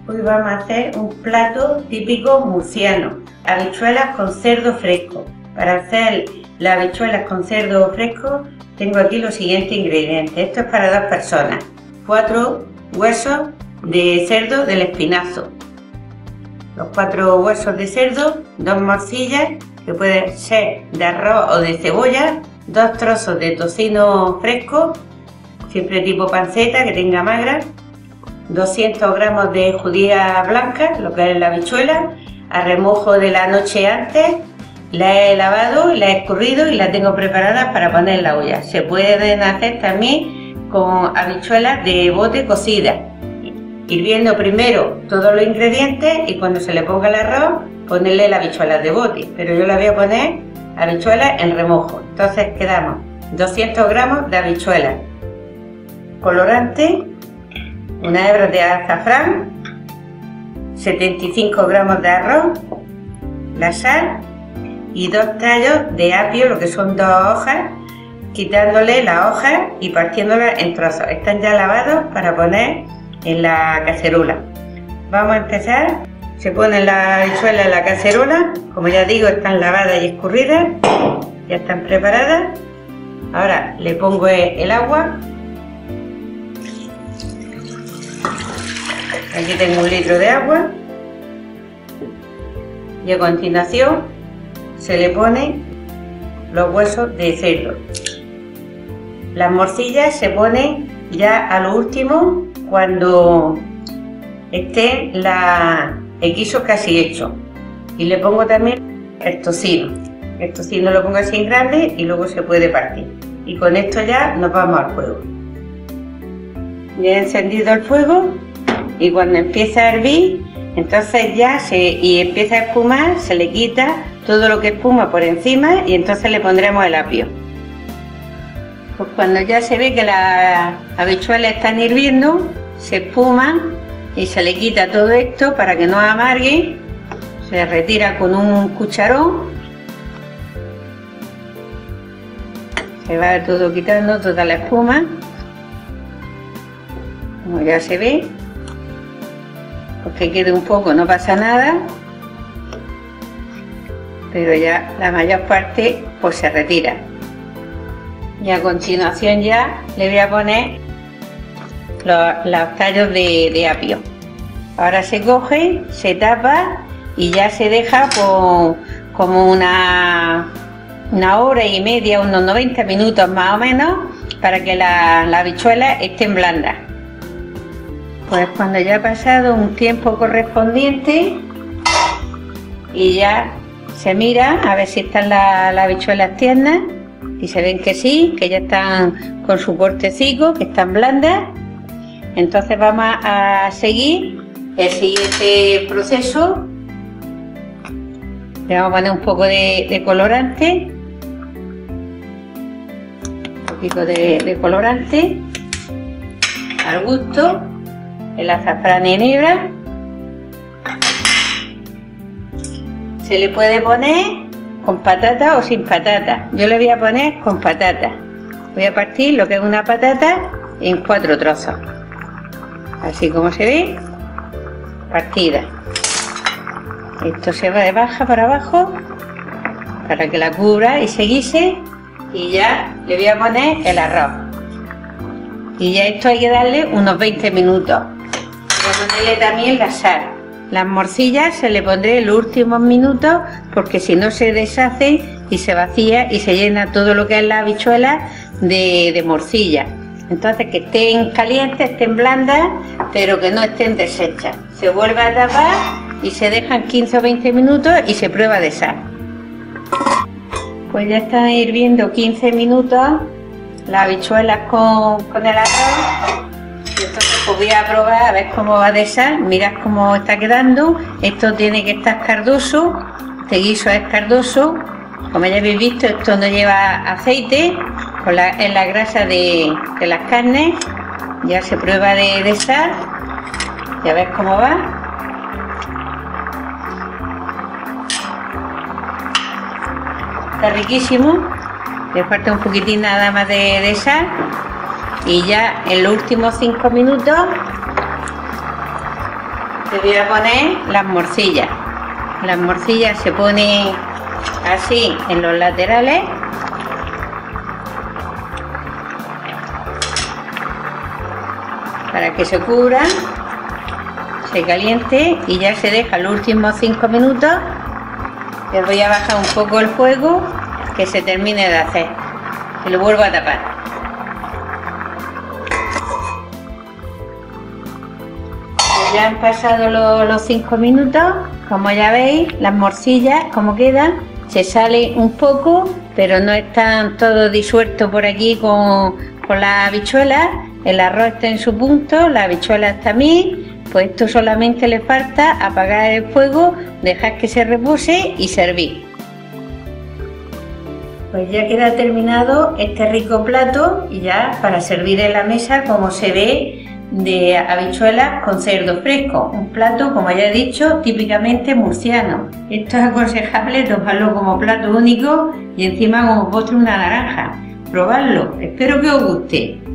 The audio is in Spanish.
Hoy vamos a hacer un plato típico murciano, habichuelas con cerdo fresco. Para hacer las habichuelas con cerdo fresco tengo aquí los siguientes ingredientes. Esto es para 2 personas. 4 huesos de cerdo del espinazo. Los 4 huesos de cerdo, 2 morcillas que pueden ser de arroz o de cebolla, 2 trozos de tocino fresco, siempre tipo panceta que tenga magra, 200 gramos de judía blanca, lo que es la habichuela, a remojo de la noche antes. La he lavado, la he escurrido y la tengo preparada para poner en la olla. Se pueden hacer también con habichuelas de bote cocidas, hirviendo primero todos los ingredientes y cuando se le ponga el arroz ponerle las habichuelas de bote, pero yo le voy a poner habichuelas en remojo. Entonces quedamos 200 gramos de habichuelas, colorante, una hebra de azafrán, 75 gramos de arroz, la sal y 2 tallos de apio, lo que son 2 hojas, quitándole las hojas y partiéndolas en trozos. Están ya lavados para poner en la cacerola. Vamos a empezar. Se ponen las habichuelas en la cacerola, como ya digo, están lavadas y escurridas, ya están preparadas. Ahora le pongo el agua. Aquí tengo 1 litro de agua y a continuación se le ponen los huesos de cerdo. Las morcillas se ponen ya a lo último cuando esté el guiso casi hecho, y le pongo también el tocino. El tocino lo pongo así en grande y luego se puede partir, y con esto ya nos vamos al fuego. Ya he encendido el fuego y cuando empieza a hervir, entonces ya y empieza a espumar, se le quita todo lo que espuma por encima y entonces le pondremos el apio. Pues cuando ya se ve que las habichuelas están hirviendo, se espuman y se le quita todo esto para que no amargue. Se retira con un cucharón, se va todo quitando, toda la espuma, como ya se ve. Pues que quede un poco, no pasa nada, pero ya la mayor parte pues se retira. Y a continuación ya le voy a poner los tallos de apio. Ahora se coge, se tapa y ya se deja como una hora y media, unos 90 minutos más o menos, para que las habichuelas estén blandas. Pues cuando ya ha pasado un tiempo correspondiente y ya se mira a ver si están las habichuelas tiernas, y se ven que sí, que ya están con su cortecico, que están blandas, entonces vamos a seguir el siguiente proceso. Le vamos a poner un poco de colorante, un poquito de colorante al gusto, el azafrán en hebra. Se le puede poner con patata o sin patata. Yo le voy a poner con patata. Voy a partir lo que es una patata en 4 trozos, así como se ve, partida. Esto se va de baja para abajo para que la cubra y se guise, y ya le voy a poner el arroz. Y ya esto hay que darle unos 20 minutos. Voy a ponerle también la sal. Las morcillas se le pondré en los últimos minutos, porque si no se deshace y se vacía y se llena todo lo que es la habichuela de morcilla. Entonces que estén calientes, estén blandas, pero que no estén deshechas. Se vuelve a tapar y se dejan 15 o 20 minutos y se prueba de sal. Pues ya están hirviendo 15 minutos las habichuelas con el arroz. Entonces pues voy a probar a ver cómo va de sal. Mirad cómo está quedando. Esto tiene que estar cardoso, este guiso es cardoso. Como ya habéis visto, esto no lleva aceite, es la grasa de las carnes. Ya se prueba de sal, ya ves cómo va. Está riquísimo, le falta un poquitín nada más de sal. Y ya en los últimos 5 minutos Le voy a poner las morcillas. Las morcillas se ponen así en los laterales. Para que se cubran, se caliente y ya se deja los últimos 5 minutos. Les voy a bajar un poco el fuego, que se termine de hacer. Y lo vuelvo a tapar. Pues ya han pasado los 5 minutos. Como ya veis, las morcillas, como quedan, se sale un poco, pero no están todos disueltos por aquí con las habichuelas. El arroz está en su punto, las habichuelas también. Pues esto solamente le falta apagar el fuego, dejar que se repose y servir. Pues ya queda terminado este rico plato y ya para servir en la mesa, como se ve, de habichuelas con cerdo fresco. Un plato, como ya he dicho, típicamente murciano. Esto es aconsejable tomarlo como plato único y encima como postre una naranja. Probadlo, espero que os guste.